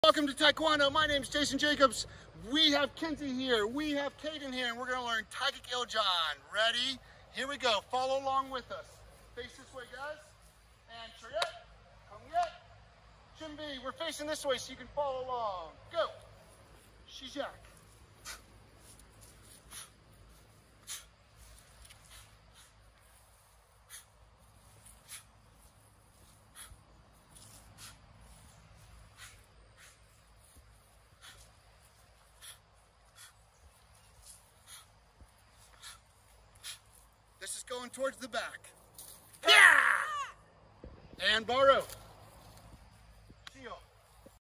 Welcome to TaeKwonDo. My name is Jason Jacobs. We have Kinsey here. We have Kaden here, and we're going to learn Taegeuk. Ready? Here we go. Follow along with us. Face this way, guys. And TaeKwonDo. 준비. We're facing this way so you can follow along. Go. 시작. This is going towards the back. Yeah! And borrow.